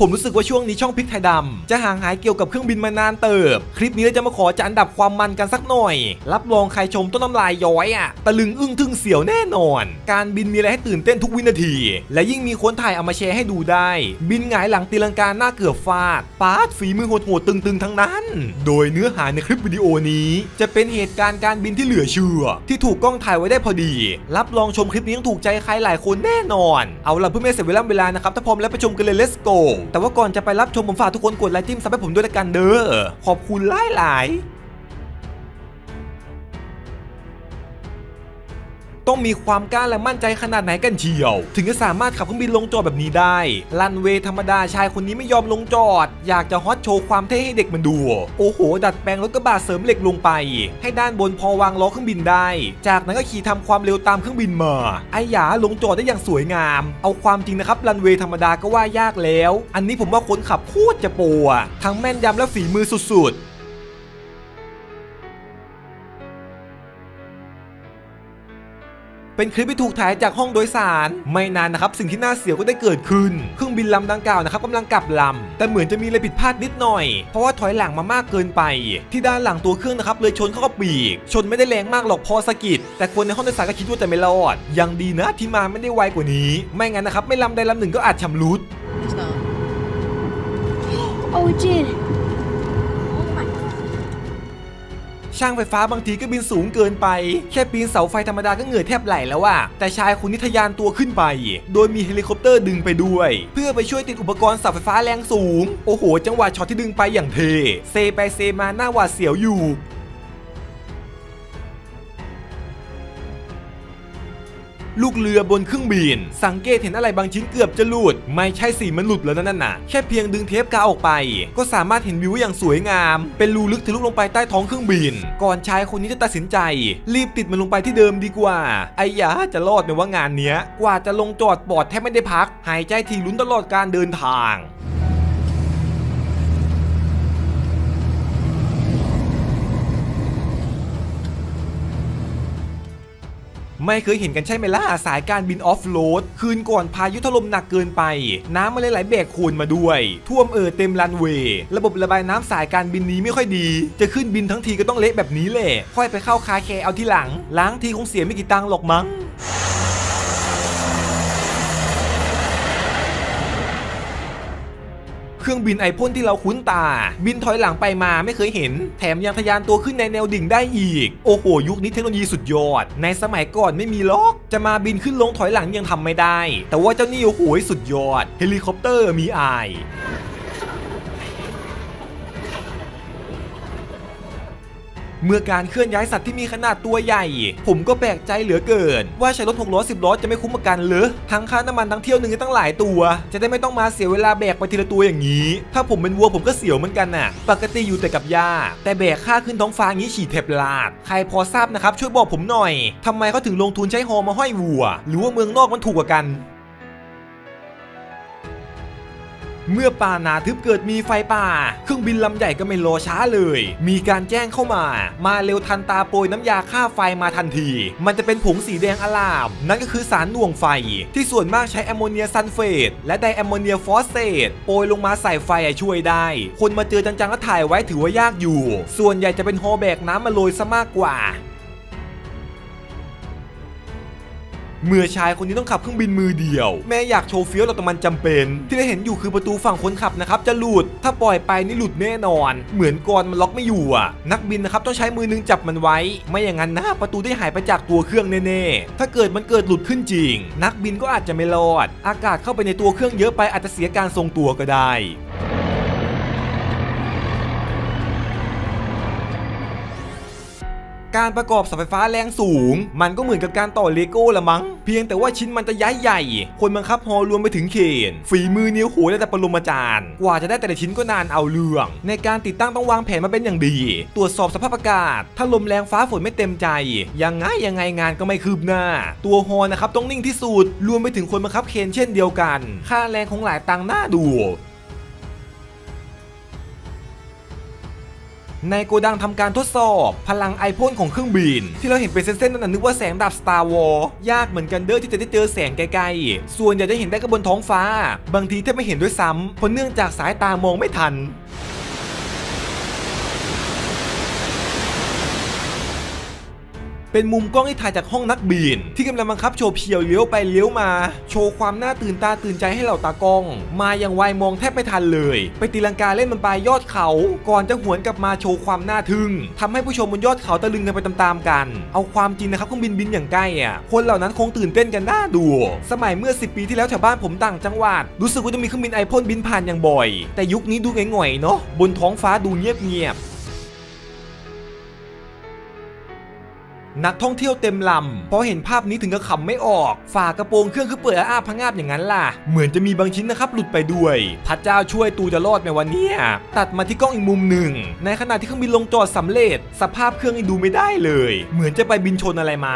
ผมรู้สึกว่าช่วงนี้ช่องพริกไทยดำจะห่างหายเกี่ยวกับเครื่องบินมานานเติบคลิปนี้เราจะมาขอจัดอันดับความมันกันสักหน่อยรับรองใครชมต้นน้ำลายย้อยตะลึงอึ้งทึ่งเสียวแน่นอนการบินมีอะไรให้ตื่นเต้นทุกวินาทีและยิ่งมีคนถ่ายเอามาแชร์ให้ดูได้บินหงายหลังตีลังกาหน้าเกือบฟาดปาดฝีมือโหดๆตึงๆทั้งนั้นโดยเนื้อหาในคลิปวิดีโอนี้จะเป็นเหตุการณ์การบินที่เหลือเชื่อที่ถูกกล้องถ่ายไว้ได้พอดีรับรองชมคลิปนี้ต้องถูกใจใครหลายคนแน่นอนเอาล่ะเพื่อไม่เสียเวลานะครับถ้าพร้อมแล้วไปชมกันเลย let's go แต่ว่าก่อนจะไปรับชมผมฝากทุกคนกดไลค์จิ้มซับให้ผมด้วยละกันเด้อขอบคุณหลายต้องมีความกล้าและมั่นใจขนาดไหนกันเชียวถึงจะสามารถขับเครื่องบินลงจอดแบบนี้ได้รันเวย์ธรรมดาชายคนนี้ไม่ยอมลงจอดอยากจะฮอตโชว์ความเท่ให้เด็กมันดูโอ้โหดัดแปลงรถกระบะเสริมเหล็กลงไปให้ด้านบนพอวางล้อเครื่องบินได้จากนั้นก็ขี่ทำความเร็วตามเครื่องบินมาไอ้หยาลงจอดได้อย่างสวยงามเอาความจริงนะครับรันเวย์ธรรมดาก็ว่ายากแล้วอันนี้ผมว่าคนขับโคตรจะโปรทั้งแม่นยำและฝีมือสุดๆเป็นคลิปที่ถูกถ่ายจากห้องโดยสารไม่นานนะครับสิ่งที่น่าเสียวก็ได้เกิดขึ้นเครื่องบินลำดังกล่าวนะครับกำลังกลับลำแต่เหมือนจะมีอะไรผิดพลาดนิดหน่อยเพราะว่าถอยหลังมามากเกินไปที่ด้านหลังตัวเครื่องนะครับเลยชนเข้ากับปีกชนไม่ได้แรงมากหรอกพอสะกิดแต่คนในห้องโดยสารก็คิดว่าจะไม่รอดยังดีนะที่มาไม่ได้ไวกว่านี้ไม่งั้นนะครับไม่ลำใดลำหนึ่งก็อาจชำรุด Oh, it did. ช่างไฟฟ้าบางทีก็บินสูงเกินไปแค่ปีนเสาไฟธรรมดาก็เหงื่อแทบไหลแล้วแต่ชายคนนี้ทะยานตัวขึ้นไปโดยมีเฮลิคอปเตอร์ดึงไปด้วยเพื่อไปช่วยติดอุปกรณ์เสาไฟฟ้าแรงสูงโอ้โหจังหวะช็อตที่ดึงไปอย่างเท่เซไปเซมาหน้าหวาดเสียวอยู่ลูกเรือบนเครื่องบินสังเกตเห็นอะไรบางชิ้นเกือบจะหลุดไม่ใช่สิมันหลุดแล้วนั่นน่ะแค่เพียงดึงเทปกาวออกไปก็สามารถเห็นวิวอย่างสวยงามเป็นรูลึกทะลุลงไปใต้ท้องเครื่องบินก่อนชายคนนี้จะตัดสินใจรีบติดมันลงไปที่เดิมดีกว่าไอ้ยาจะรอดไหมว่างานเนี้ยกว่าจะลงจอดปอดแทบไม่ได้พักหายใจทีลุ้นตลอดการเดินทางไม่เคยเห็นกันใช่ไหมล่ะสายการบินออฟโรดคืนก่อนพายุถล่มหนักเกินไปน้ำมันไหลแบกโคลนมาด้วยท่วมเต็มรันเวย์ระบบระบายน้ำสายการบินนี้ไม่ค่อยดีจะขึ้นบินทั้งทีก็ต้องเละแบบนี้แหละค่อยไปเข้าคาแคร์เอาทีหลังล้างทีคงเสียไม่กี่ตังค์หรอกมั้งเครื่องบินไอพ่นที่เราคุ้นตาบินถอยหลังไปมาไม่เคยเห็นแถมยังทะยานตัวขึ้นในแนวดิ่งได้อีกโอ้โหยุคนี้เทคโนโลยีสุดยอดในสมัยก่อนไม่มีล็อกจะมาบินขึ้นลงถอยหลังยังทำไม่ได้แต่ว่าเจ้านี่โอ้โหสุดยอดเฮลิคอปเตอร์มีอายเมื่อการเคลื่อนย้ายสัตว์ที่มีขนาดตัวใหญ่ผมก็แปลกใจเหลือเกินว่าใช้รถ6ล้อ10ล้อจะไม่คุ้มกันเหรอทั้งค่าน้ำมันทั้งเที่ยวหนึ่งตั้งหลายตัวจะได้ไม่ต้องมาเสียเวลาแบกไปทีละตัวอย่างนี้ถ้าผมเป็นวัวผมก็เสียวเหมือนกันปกติอยู่แต่กับหญ้าแต่แบกค่าขึ้นท้องฟ้างี้ฉี่แทบลาดใครพอทราบนะครับช่วยบอกผมหน่อยทำไมเขาถึงลงทุนใช้ฮอมาห้อยวัวหรือว่าเมืองนอกมันถูกกว่ากันเมื่อป่าหนาทึบเกิดมีไฟป่าเครื่องบินลำใหญ่ก็ไม่รอช้าเลยมีการแจ้งเข้ามาเร็วทันตาโปรยน้ำยาฆ่าไฟมาทันทีมันจะเป็นผงสีแดงอลามนั่นก็คือสารหน่วงไฟที่ส่วนมากใช้แอมโมเนียซัลเฟตและไดแอมโมเนียฟอสเฟตโปรยลงมาใส่ไฟช่วยได้คนมาเจอจังๆก็ถ่ายไว้ถือว่ายากอยู่ส่วนใหญ่จะเป็นฮอแบกน้ำมาโรยซะมากกว่าเมื่อชายคนนี้ต้องขับเครื่องบินมือเดียวแม่อยากโชว์เฟี้ยวแต่มันจำเป็นที่ได้เห็นอยู่คือประตูฝั่งคนขับนะครับจะหลุดถ้าปล่อยไปนี่หลุดแน่นอนเหมือนกรมันล็อกไม่อยู่นักบินนะครับต้องใช้มือนึงจับมันไว้ไม่อย่างนั้นนะประตูได้หายไปจากตัวเครื่องแน่ๆถ้าเกิดมันเกิดหลุดขึ้นจริงนักบินก็อาจจะไม่รอดอากาศเข้าไปในตัวเครื่องเยอะไปอาจจะเสียการทรงตัวก็ได้การประกอบเสาไฟฟ้าแรงสูงมันก็เหมือนกับการต่อเลโก้ละมั้งเพียงแต่ว่าชิ้นมันจะย้ายใหญ่คนบังคับฮอรวมไปถึงเขนฝีมือนิ้วโหและแต่ปรมาจารย์กว่าจะได้แต่ละชิ้นก็นานเอาเรื่องในการติดตั้งต้องวางแผนมาเป็นอย่างดีตรวจสอบสภาพอากาศถ้าลมแรงฟ้าฝนไม่เต็มใจยังไงงานก็ไม่คืบหน้าตัวฮอนะครับต้องนิ่งที่สุดรวมไปถึงคนบังคับเขนเช่นเดียวกันค่าแรงคงหลายตังค์น่าดูในโกดังทำการทดสอบพลังไอพ่นของเครื่องบินที่เราเห็นเป็นเส้นๆนั่นนึกว่าแสงดาบ Star Wars ยากเหมือนกันเด้อที่จะได้เจอแสงไกลๆส่วนใหญ่จะเห็นได้ก็บนท้องฟ้าบางทีแทบไม่เห็นด้วยซ้ำเพราะเนื่องจากสายตามองไม่ทันเป็นมุมกล้องที่ถ่ายจากห้องนักบินที่กำลังบังคับโชว์เพียวเลี้ยวไปเลี้ยวมาโชว์ความน่าตื่นตาตื่นใจให้เหล่าตากล้องมาอย่างไวมองแทบไม่ทันเลยไปตีลังกาเล่นบนปลายยอดเขาก่อนจะหวนกลับมาโชว์ความน่าทึ่งทำให้ผู้ชมบนยอดเขาตะลึงกันไปตามๆกันเอาความจริงนะครับเครื่องบินอย่างใกล้คนเหล่านั้นคงตื่นเต้นกันน่าดูสมัยเมื่อ10 ปีที่แล้วแถวบ้านผมต่างจังหวัดรู้สึกว่าจะมีเครื่องบินไอพ่นบินผ่านอย่างบ่อยแต่ยุคนี้ดูหง่อยๆเนาะบนท้องฟ้าดูเงียบนักท่องเที่ยวเต็มลำพอเห็นภาพนี้ถึงกับขำไม่ออกฝากระโปรงเครื่องคือเปิดอ้าพงาบอย่างนั้นล่ะเหมือนจะมีบางชิ้นนะครับหลุดไปด้วยพระเจ้าช่วยตูจะรอดไหมวันนี้ตัดมาที่กล้องอีกมุมหนึ่งในขณะที่เครื่องบินลงจอดสำเร็จสภาพเครื่องยังดูไม่ได้เลยเหมือนจะไปบินชนอะไรมา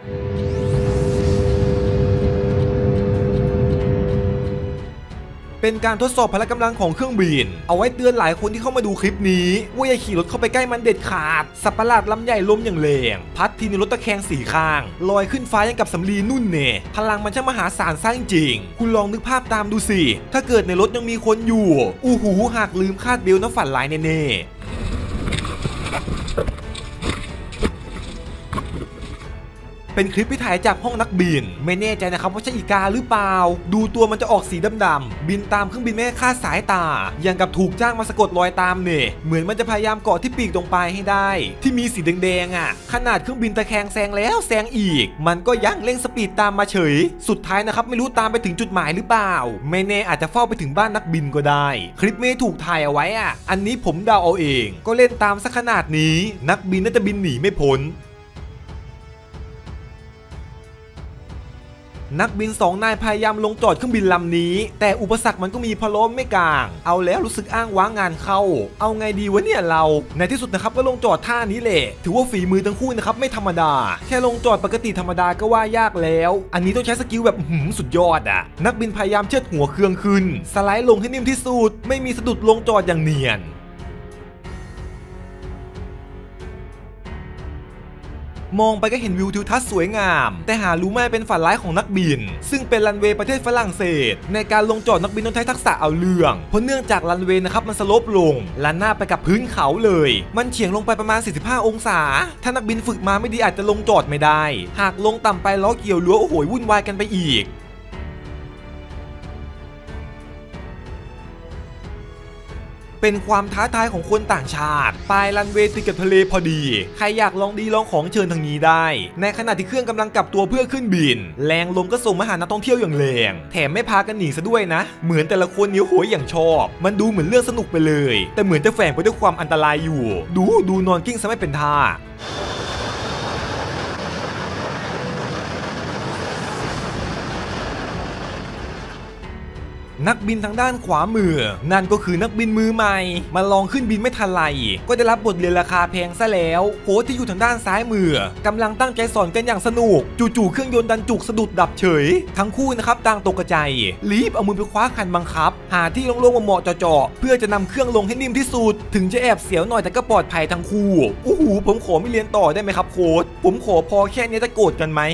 เป็นการทดสอบพละกำลังของเครื่องบินเอาไว้เตือนหลายคนที่เข้ามาดูคลิปนี้ว่าอย่าขี่รถเข้าไปใกล้มันเด็ดขาดสัตว์ประหลาดลำใหญ่ลมอย่างแรงพัดทีในรถตะแคง4 ข้างลอยขึ้นฟ้ายังกับสำลีนุ่นเน่พลังมันช่างมหาศาลซะจริงคุณลองนึกภาพตามดูสิถ้าเกิดในรถยังมีคนอยู่อู้หูหากลืมคาดเบลต์น้ำฝันลายแน่เป็นคลิปที่ถ่ายจากห้องนักบินไม่แน่ใจนะครับว่าใช่อีกาหรือเปล่าดูตัวมันจะออกสีดำๆบินตามเครื่องบินไม่ให้คาดสายตาอย่างกับถูกจ้างมาสะกดรอยตามเนี่ยเหมือนมันจะพยายามเกาะที่ปีกตรงปลายให้ได้ที่มีสีแดงๆขนาดเครื่องบินตะแคงแซงแล้วแซงอีกมันก็ยังเร่งสปีดตามมาเฉยสุดท้ายนะครับไม่รู้ตามไปถึงจุดหมายหรือเปล่าไม่แน่อาจจะเฝ้าไปถึงบ้านนักบินก็ได้คลิปไม่ถูกถ่ายเอาไว้อันนี้ผมเดาเอาเองก็เล่นตามซะขนาดนี้นักบินน่าจะบินหนีไม่พ้นนักบิน2 นายพยายามลงจอดเครื่องบินลำนี้แต่อุปสรรคมันก็มีพะล้มไม่กลางเอาแล้วรู้สึกอ้างว้างงานเข้าเอาไงดีวะเนี่ยเราในที่สุดนะครับก็ลงจอดท่านี้แหละถือว่าฝีมือทั้งคู่นะครับไม่ธรรมดาแค่ลงจอดปกติธรรมดาก็ว่ายากแล้วอันนี้ต้องใช้สกิลแบบสุดยอดนักบินพยายามเชิดหัวเครื่องขึ้นสไลด์ลงให้นิ่มที่สุดไม่มีสะดุดลงจอดอย่างเนียนมองไปก็เห็นวิวทิวทัศน์สวยงามแต่หารู้ไหมเป็นฝันร้ายของนักบินซึ่งเป็นรันเวย์ประเทศฝรั่งเศสในการลงจอดนักบินต้องใช้ทักษะเอาเรื่องเพราะเนื่องจากรันเวย์นะครับมันสโลปลงลันหน้าไปกับพื้นเขาเลยมันเฉียงลงไปประมาณ45 องศาถ้านักบินฝึกมาไม่ดีอาจจะลงจอดไม่ได้หากลงต่ำไปล้อเกี่ยวรั้วโอ้โหวุ่นวายกันไปอีกเป็นความท้าทายของคนต่างชาติปลายรันเวย์ติดกับทะเลพอดีใครอยากลองดีลองของเชิญทางนี้ได้ในขณะที่เครื่องกำลังกลับตัวเพื่อขึ้นบินแรงลมก็ส่งมาหานักท่องเที่ยวอย่างแรงแถมไม่พากันหนีซะด้วยนะเหมือนแต่ละคนนิ้วโหยอย่างชอบมันดูเหมือนเรื่องสนุกไปเลยแต่เหมือนจะแฝงไปด้วยความอันตรายอยู่ดูนอนกิ้งซะไม่เป็นท่านักบินทางด้านขวามือนั่นก็คือนักบินมือใหม่มาลองขึ้นบินไม่ทันไรก็ได้รับบทเรียนราคาแพงซะแล้วโค้ชที่อยู่ทางด้านซ้ายมือกำลังตั้งใจสอนกันอย่างสนุกจู่ๆเครื่องยนต์ดันจุกสะดุดดับเฉยทั้งคู่นะครับต่างตกใจรีบเอามือไปคว้าคันบังคับหาที่โล่งๆเหมาะเจาะเพื่อจะนำเครื่องลงให้นิ่มที่สุดถึงจะแอบเสียวหน่อยแต่ก็ปลอดภัยทั้งคู่ผมขอไม่เรียนต่อได้ไหมครับโค้ชผมขอพอแค่นี้จะโกรธกันไหม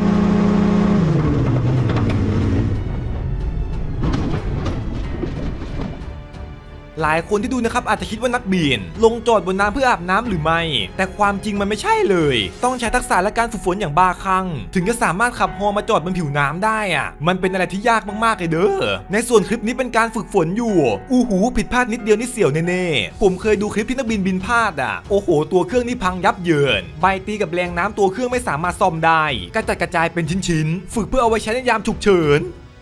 หลายคนที่ดูนะครับอาจจะคิดว่านักบินลงจอดบนน้ำเพื่ออาบน้ำหรือไม่แต่ความจริงมันไม่ใช่เลยต้องใช้ทักษะและการฝึกฝนอย่างบ้าคลั่งถึงจะสามารถขับฮอมาจอดบนผิวน้ำได้มันเป็นอะไรที่ยากมากๆเลยเด้อในส่วนคลิปนี้เป็นการฝึกฝนอยู่ผิดพลาดนิดเดียวนี่เสียวแน่ๆผมเคยดูคลิปที่นักบินพลาดตัวเครื่องนี่พังยับเยินใบตีกับแรงน้ำตัวเครื่องไม่สามารถซ่อมได้กระจัดกระจายเป็นชิ้นๆฝึกเพื่อเอาไว้ใช้ในยามฉุกเฉิน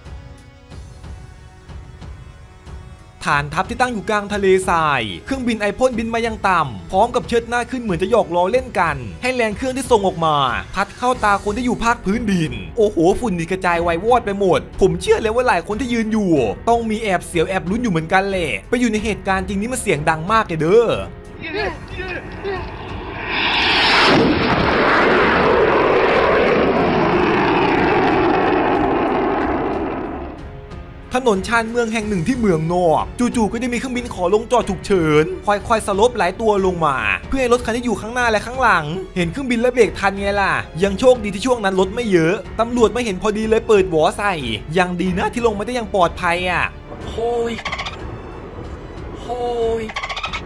ฐานทัพที่ตั้งอยู่กลางทะเลทรายเครื่องบินไอพ่นบินมายังต่ำพร้อมกับเชิดหน้าขึ้นเหมือนจะหยอกล้อเล่นกันให้แรงเครื่องที่ส่งออกมาพัดเข้าตาคนที่อยู่ภาคพื้นดินฝุ่นนี่กระจายไววอดไปหมดผมเชื่อเลยว่าหลายคนที่ยืนอยู่ต้องมีแอบเสียวแอบลุ้นอยู่เหมือนกันแหละไปอยู่ในเหตุการณ์จริงนี้มันเสียงดังมากเลยเด้อถนนชานเมืองแห่งหนึ่งที่เมืองนอกจู่ๆก็ได้มีเครื่องบินขอลงจอดฉุกเฉินค่อยๆสลบหลายตัวลงมาเพื่อให้รถคันที่อยู่ข้างหน้าและข้างหลังเห็นเครื่องบินและเบรกทันไงล่ะยังโชคดีที่ช่วงนั้นรถไม่เยอะตำรวจมาเห็นพอดีเลยเปิดหวอใส่ยังดีนะที่ลงมาได้อย่างปลอดภัยอ่ะโฮ้ย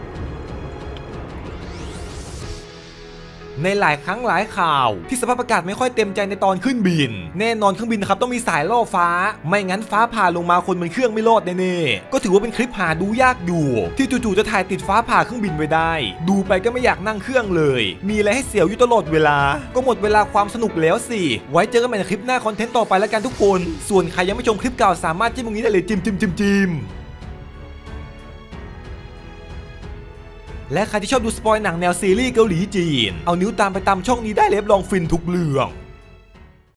ในหลายครั้งหลายข่าวที่สภาพอากาศไม่ค่อยเต็มใจในตอนขึ้นบินแน่นอนเครื่องบินนะครับต้องมีสายล่อฟ้าไม่งั้นฟ้าผ่าลงมาคนบนเครื่องไม่รอดแน่ๆก็ถือว่าเป็นคลิปหาดูยากดูที่จู่ๆจะถ่ายติดฟ้าผ่าเครื่องบินไว้ได้ดูไปก็ไม่อยากนั่งเครื่องเลยมีอะไรให้เสียวอยู่ตลอดเวลาก็หมดเวลาความสนุกแล้วสิไว้เจอกันใหม่ในคลิปหน้าคอนเทนต์ต่อไปแล้วกันทุกคนส่วนใครยังไม่ชมคลิปเก่าสามารถจิ้มตรงนี้ได้เลยจิ้มและใครที่ชอบดูสปอยหนังแนวซีรีส์เกาหลีจีนเอานิ้วตามไปตามช่องนี้ได้เลยรับรองฟินทุกเรื่อง